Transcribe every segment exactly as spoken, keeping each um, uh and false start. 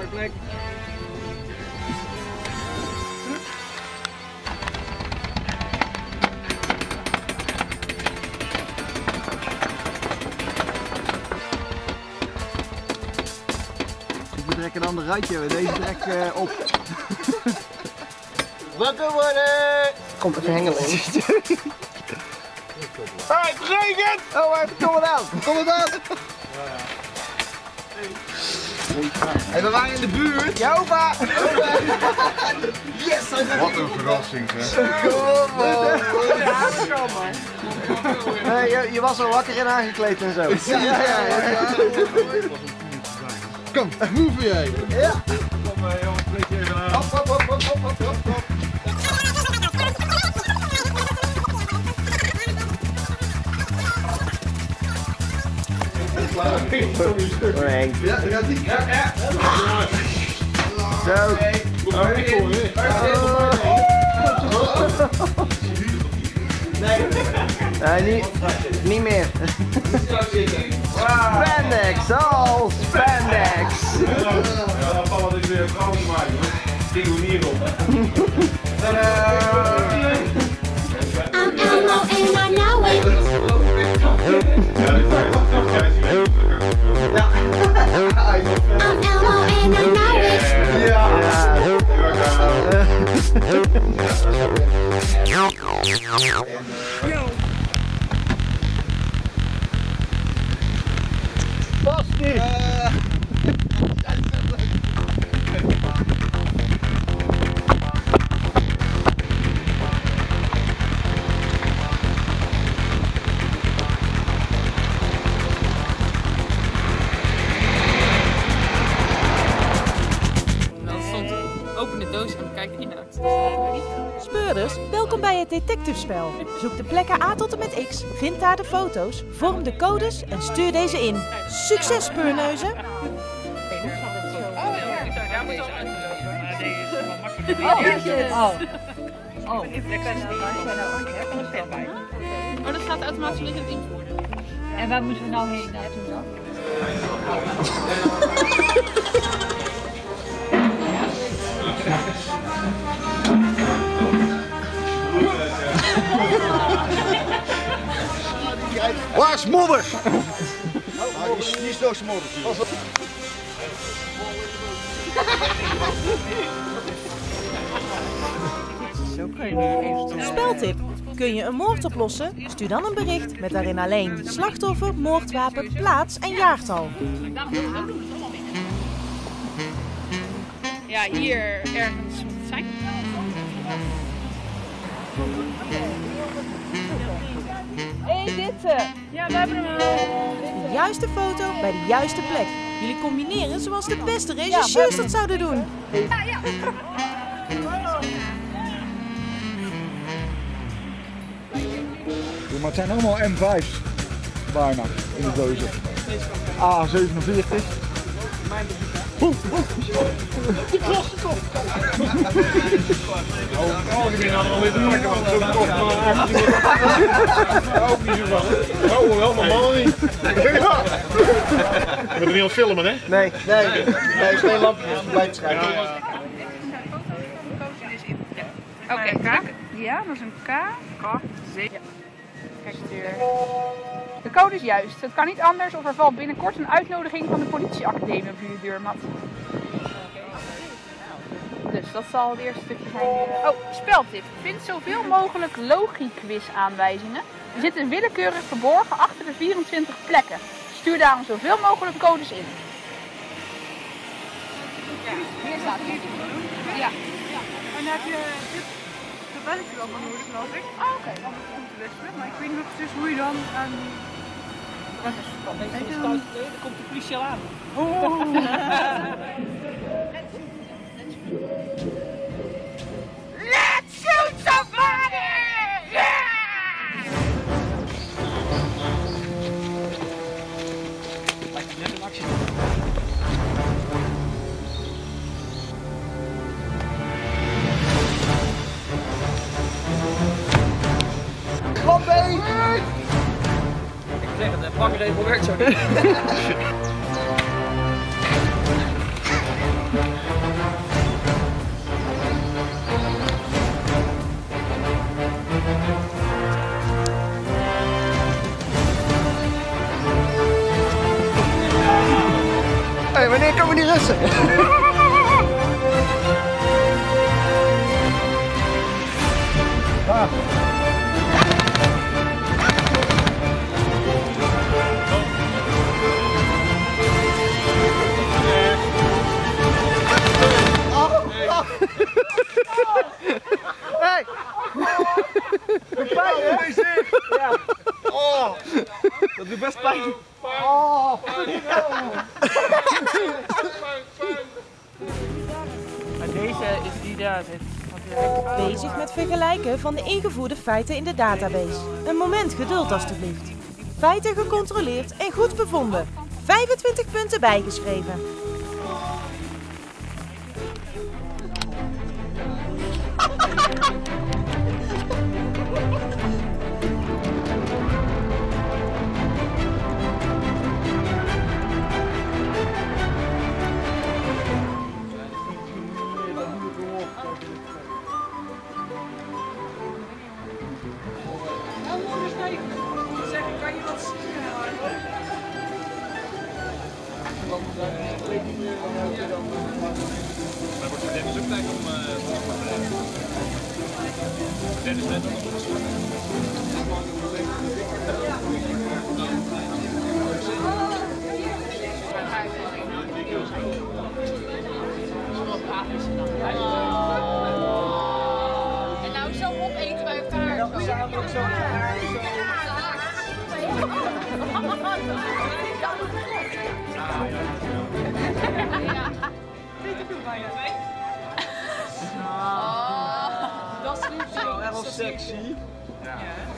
plek. We trekken dan de ruitje, deze trek uh, op. Wakker worden! Komt even hengelen in. Hey, het regent! Oh, kom het aan! Kom het aan! Hey, we waren in de buurt. Ja, opa! Yes! Wat een verrassing, zeg. Kom man! Hey, je, je was al wakker en aangekleed en zo. Ja, ja, ja. ja. Kom, move jij! Ja! Kom uh, jongens, kleed je even aan. Hop, hop, hop, hop, hop, hop, hop. Henk. Ja, daar gaat hij. Ja, ja. Zo. Nee. Nee, niet, niet meer. Spandex, oh, spandex. Ja, dan vallen we weer vrouwen maken. Ding we hier op. I'm Elmo and I know it. I'm Elmo and I know it. Ja. Past niet. Open de doos en kijk de inhoud. Speurders, welkom bij het detectivespel. Zoek de plekken A tot en met X, vind daar de foto's, vorm de codes en stuur deze in. Succes, speurneuzen! Daar moet je al uitgelopen. Maar deze is wel makkelijk. Oh, oh. Oh. Oh, dat gaat automatisch liggen het invoeren. En waar moeten we nou heen naartoe dan? Waar is modder? Oh, die is nog modder. Speltip. Kun je een moord oplossen? Stuur dan een bericht met daarin alleen slachtoffer, moordwapen, plaats en jaartal. Ja, hier ergens moet het zijn. Hé, hey, dit! Ja, we hebben hem al. De juiste foto bij de juiste plek. Jullie combineren zoals de beste regisseurs dat zouden doen. Ja, ja. Ja, maar het zijn allemaal M vijf's. Bijna, in de dozen. A zevenenveertig. Oeh, oeh. Die klopt, die klopt. Oh, die ben al weer te pakken, want zo'n kop maar eigenlijk ook niet zo van. Oh, wel, maar mannen niet. Ja. We moeten niet aan filmen, hè? Nee, nee, nee, is geen lampje, bij het schrijven. Oké, K. Ja, dat is een K. K. zeven. Kijk weer. De code is juist. Het kan niet anders of er valt binnenkort een uitnodiging van de politieacademie op jullie deurmat. Dus dat zal het eerste stukje zijn. Oh, speltip. Vind zoveel mogelijk logiquiz-aanwijzingen. Die zitten willekeurig verborgen achter de vierentwintig plekken. Stuur daarom zoveel mogelijk codes in. Ja, hier staat het. Ja. En dan heb je dit tabelletje wel van nodig, geloof ik. Ah, oké. Dan moet je te wisselen. Maar ik weet niet precies hoe je dan aan... Dat is dan komt de politie al aan. Oh. Let's shoot somebody! Yeah! Lijkt net een actie. Kloppie! Ik zeg het, de pakregel werkt zo niet. Hey, wanneer komen die Russen? Ah. Hey! De pijn, hè? Ja. Oh! Dat doet best pijn. Oh! Deze is die daar zit. Bezig met vergelijken van de ingevoerde feiten in de database. Een moment geduld alstublieft. Feiten gecontroleerd en goed bevonden. vijfentwintig punten bijgeschreven. Zeg, kan je wat zingen? Maar wordt voor Dennis ook tijd om te voorbereiden? Dennis net al En nou zo opeten bij elkaar. Zo. Samen zo. Dat is lief zo. Wel sexy. Ja.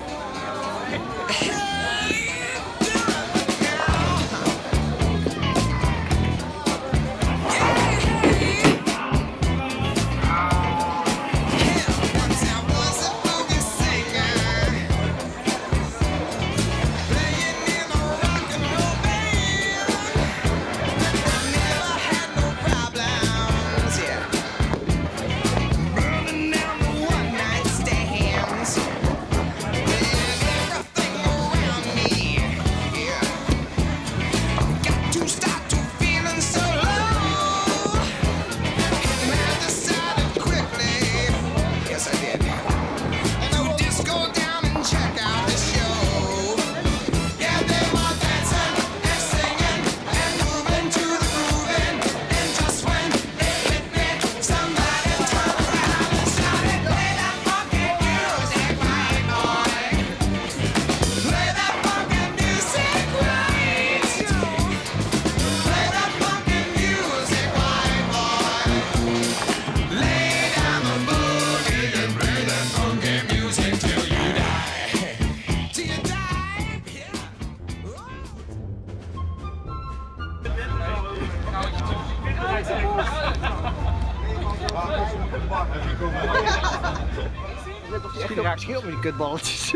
Het scheelt met die kutballetjes.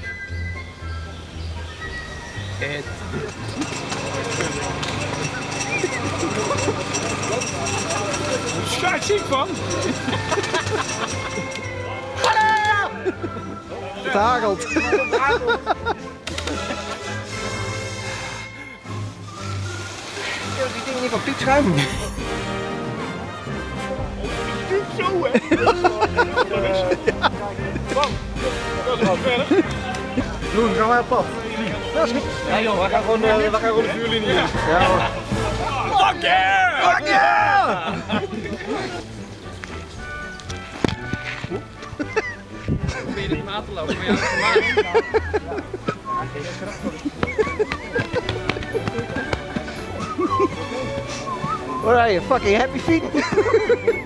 Het. Schaar ziek van! Het hagelt. Die dingen niet van piepschuim. Zo, hè? Dat is wel verder. Doen, gaan wij op pad. Dat is goed. Ja joh, we gaan gewoon, uh, we gaan gewoon de vuurlinie in. Ja hoor. Fuck yeah! Fuck yeah! probeer je niet aan te lopen, maar ja, dat is gemaakt. What are you, fucking happy feet?